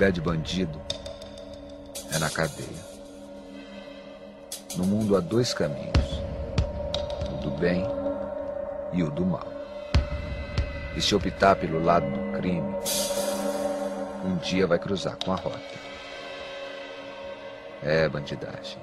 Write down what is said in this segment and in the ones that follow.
pé de bandido é na cadeia. No mundo há dois caminhos, o do bem e o do mal. E se optar pelo lado do crime, um dia vai cruzar com a rota. É bandidagem.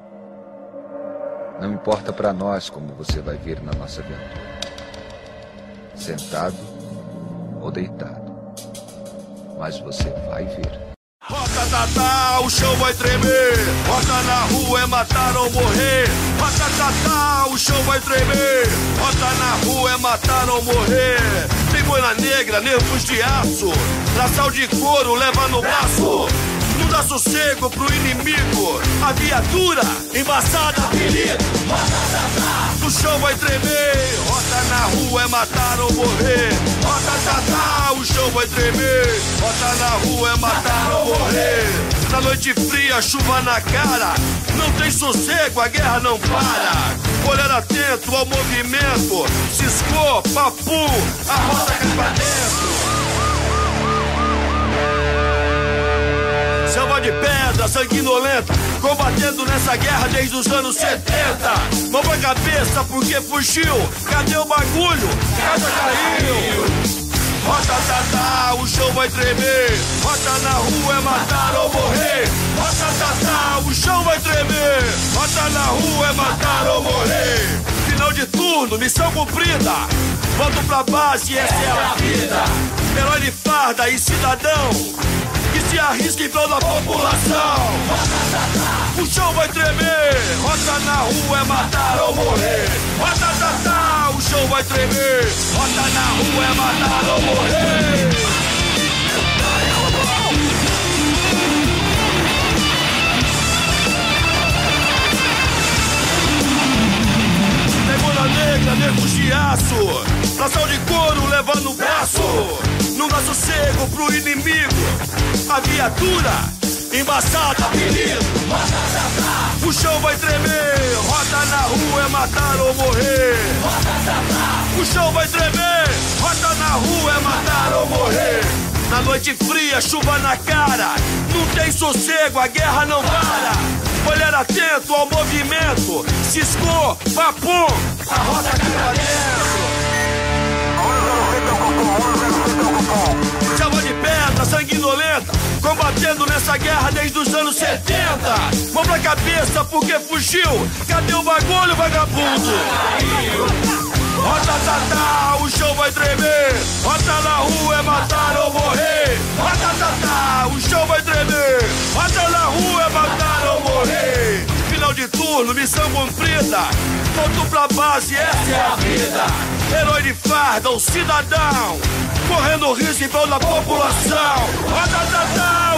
Não importa pra nós como você vai ver na nossa aventura. Sentado ou deitado. Mas você vai ver. Rota Tatá, o chão vai tremer. Rota na rua é matar ou morrer. Rota Tatá, o chão vai tremer. Rota na rua é matar ou morrer. Tem boina negra, nervos de aço. Traçal de couro leva no braço. Não dá sossego pro inimigo. A viatura embaçada, apelido. Rota Tatá, o chão vai tremer. Rota na rua é matar ou morrer. Rota Tatá, o chão vai tremer. Rota na rua é matar ou morrer. Na noite fria, chuva na cara. Não tem sossego, a guerra não para. Olhar atento ao movimento. Ciscou, papu, a rota cai pra dentro. Selva de pedra, sanguinolenta, combatendo nessa guerra desde os anos 70. Mão pra cabeça porque fugiu. Cadê o bagulho? Casa caiu. Rota Tatá, o chão vai tremer. Rota na rua é matar ou morrer. Rota Tatá, o chão vai tremer. Rota na rua é matar ou morrer. Final de turno, missão cumprida. Volto pra base, essa é a vida. Herói de farda e cidadão que se arrisca em prol da população. O chão vai tremer. Rota na rua é matar ou morrer. Rota Tatá, o chão vai tremer. Rota na rua é matar ou morrer. Tem boina negra, nervos de aço. Tração de couro levando o braço. Não dá sossego pro inimigo. A viatura embaçada, apelido. Rota Tatá, o chão vai tremer. Rota na rua é matar ou morrer. Rota Tatá, o chão vai tremer. Rota na rua é matar ou morrer. Na noite fria, chuva na cara. Não tem sossego, a guerra não para. Olhar atento ao movimento. Ciscou, papum, a rota cai pra dentro. Selva de pedra, sanguinolenta, combatendo nessa guerra desde os anos 70. Mão pra cabeça porque fugiu. Cadê o bagulho, vagabundo? Rota Tatá, o chão vai tremer. Rota na rua é matar ou morrer. Rota Tatá, o chão vai tremer. Rota na rua é matar ou morrer. Final de turno, missão cumprida. Volto pra base, essa é a vida. Herói de farda, um cidadão correndo risco em prol da população. Rota Tatá,